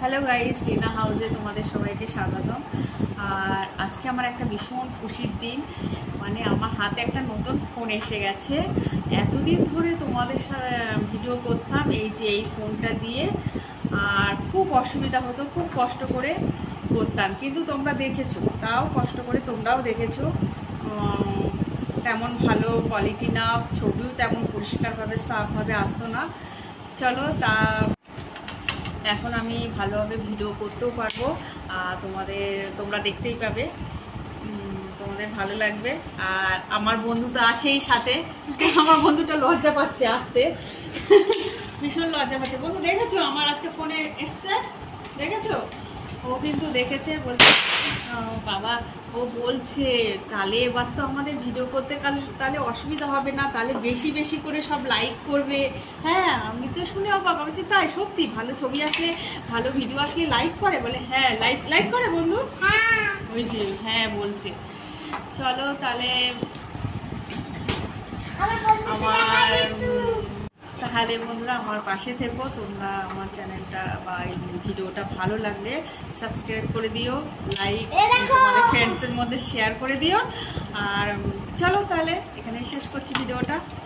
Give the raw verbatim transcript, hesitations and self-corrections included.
Hello guys, রিনা হাউসে তোমাদের সবাইকে স্বাগতম। আর আজকে আমার একটা ভীষণ খুশির দিন, মানে আমার হাতে একটা নতুন ফোন এসে গেছে। এতদিন ধরে তোমাদের ভিডিও করতাম এই যে এই ফোনটা দিয়ে, আর খুব অসুবিধা হতো, খুব কষ্ট করে করতাম, কিন্তু তোমরা দেখেছো, তাও কষ্ট করে তোমরাও দেখেছো তেমন ভালো কোয়ালিটি না, ছবিও তেমন পরিষ্কারভাবে সাফভাবে আসতো না। চলো তা এখন আমি ভালোভাবে ভিডিও করতেও পারবো, আর তোমাদের তোমরা দেখতেই পাবে, তোমাদের ভালো লাগবে। আর আমার বন্ধু তো আছেই সাথে, আমার বন্ধুটা লজ্জা পাচ্ছে আসতে, ভীষণ লজ্জা পাচ্ছে। বন্ধু দেখেছো আমার আজকে ফোনে এসছে, দেখেছো? ও কিন্তু দেখেছে, বলছে বাবা, ও বলছে তাহলে এবার তো আমাদের ভিডিও করতে তাহলে অসুবিধা হবে না, তাহলে বেশি বেশি করে সব লাইক করবে। হ্যাঁ, আমি তো শুনে অবাক, বলছি তাই সত্যি ভালো ছবি আসলে, ভালো ভিডিও আসলে লাইক করে? বলে হ্যাঁ, লাইক লাইক করে বন্ধু। ওই যে হ্যাঁ বলছে। চলো তাহলে আমার তাহলে বন্ধুরা আমার পাশে থেকো, তোমরা আমার চ্যানেলটা বা এই ভিডিওটা ভালো লাগলে সাবস্ক্রাইব করে দিও, লাইক তোমাদের ফ্রেন্ডসের মধ্যে শেয়ার করে দিও। আর চলো তাহলে এখানে শেষ করছি ভিডিওটা।